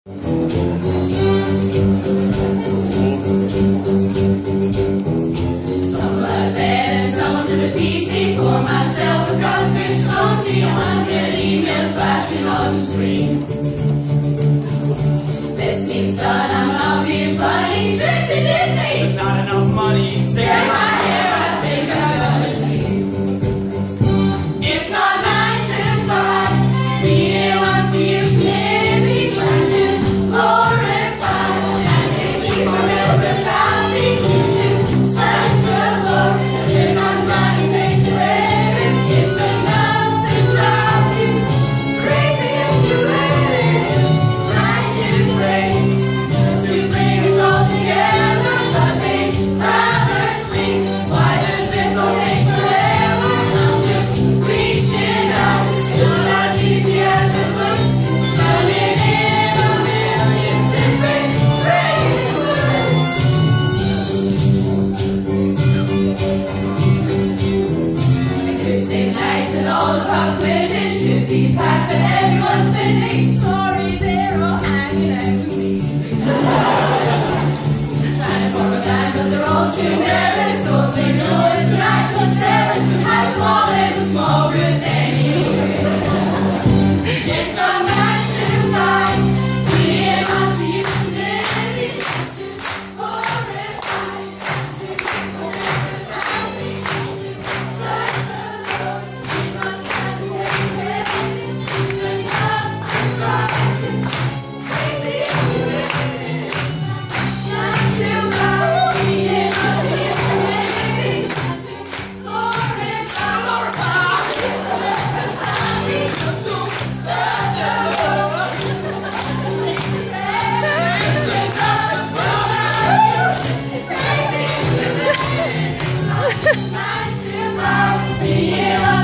To the PC, pour myself a cup of strong tea, 100 emails flashing on the screen. Listening's done, I'm not being funny. Trip to Disney! There's not enough money. Tear my hair, I think I'm gonna sleep. It's not 9 to 5. Meeting once you maybe try to glorify and to keep our members happy. To serve the Lord. We're not trying to take the credit. It's enough to drive you crazy if you let it. Try to bring us all together, but they rather sleep. Why does this all take forever? I'm just reaching out. It's not as easy as it looks. Running in a million different flavors. Thursday nights and all of our quizzes should be packed, but everyone's busy. Sorry, they're all hanging out with me. Trying to form a band, but they're all too nervous. Don't make noise tonight, so terrace. How small is a small room anyway? It's not 9 to 5. We ain't on to you community. Horrified. To keep us happy. Serve the Lord. We're not trying to take credit. It's enough to drive you crazy if you let it. Not to buy. We ain't on to you community. Glorify. Keep us happy. Serve the Lord. It's enough to drive you crazy if you let it. 9 to 5. We ain't on